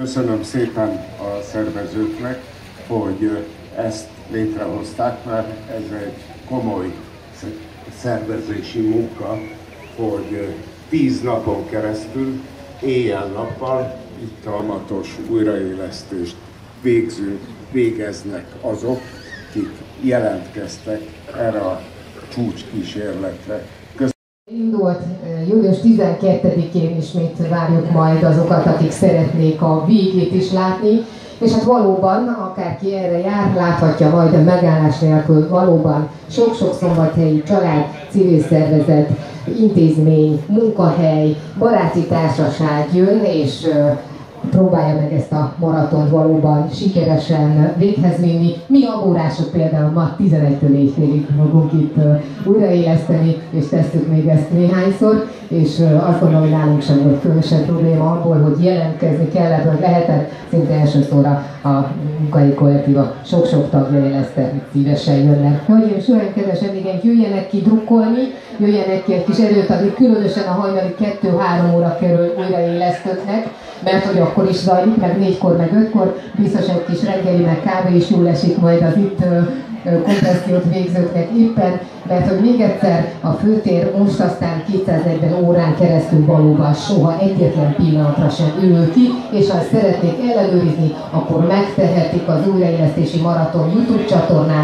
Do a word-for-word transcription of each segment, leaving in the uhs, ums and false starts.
Köszönöm szépen a szervezőknek, hogy ezt létrehozták, mert ez egy komoly szervezési munka, hogy tíz napon keresztül, éjjel-nappal itt folyamatos újraélesztést végzünk, végeznek azok, akik jelentkeztek erre a csúcskísérletre. Indult július tizenkettedikén ismét várjuk majd azokat, akik szeretnék a végét is látni, és hát valóban, akárki erre jár, láthatja majd a megállás nélkül, valóban sok-sok szombathelyi család, civil szervezet, intézmény, munkahely, baráti társaság jön, és próbálja meg ezt a maratont valóban sikeresen véghez vinni. Mi agórások például ma tizenegytől éjfélig fogunk itt újraéleszteni, és tesszük még ezt néhányszor, és azt gondolom, hogy nálunk sem volt különösebb probléma abból, hogy jelentkezni kellett, vagy lehetett, szinte elsőszor a munkai kollektíva sok-sok tagja jelezte, hogy szívesen jönnek. Hölgyeim és uraim, kedves vendégeink, jöjjenek ki drukkolni, jöjjenek ki egy kis erőt adni, különösen a hajnali kettő-három óra kerül újraélesztőknek, mert hogy akkor is zajlik, meg négykor, meg ötkor, biztos egy kis reggeli, meg kávé is jól esik majd az itt kompressziót végzőknek éppen, mert hogy még egyszer a főtér most aztán kétszáznegyven órán keresztül valóban soha egyetlen pillanatra sem ülő ki, és ha ezt szeretnék ellenőrizni, akkor megtehetik az újraélesztési maraton YouTube csatornán.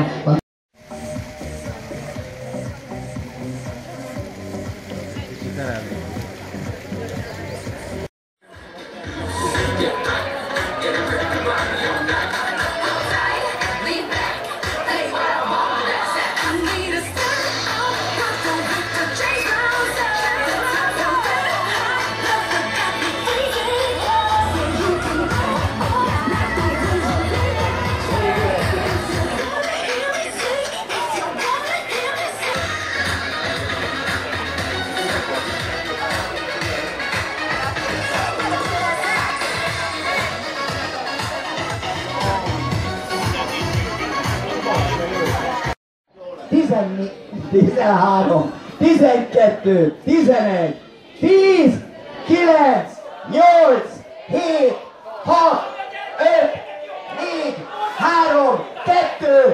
tizenhárom, tizenkettő, tizenegy, tíz, kilenc, nyolc, hét, hat, öt, négy, három, kettő,